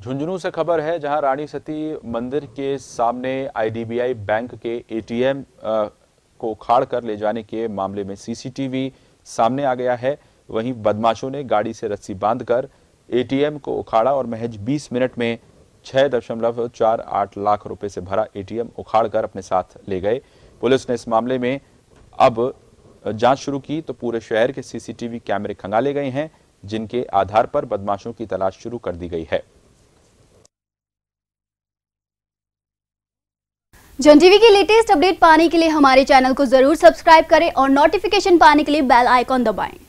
झुंझुनू से खबर है, जहां रानी सती मंदिर के सामने आईडीबीआई बैंक के एटीएम को उखाड़ कर ले जाने के मामले में सीसीटीवी सामने आ गया है। वहीं बदमाशों ने गाड़ी से रस्सी बांधकर एटीएम को उखाड़ा और महज 20 मिनट में 6.48 लाख रुपए से भरा एटीएम उखाड़कर अपने साथ ले गए। पुलिस ने इस मामले में अब जांच शुरू की तो पूरे शहर के सीसीटीवी कैमरे खंगाले गए हैं, जिनके आधार पर बदमाशों की तलाश शुरू कर दी गई है। जन टीवी की लेटेस्ट अपडेट पाने के लिए हमारे चैनल को जरूर सब्सक्राइब करें और नोटिफिकेशन पाने के लिए बेल आइकॉन दबाएं।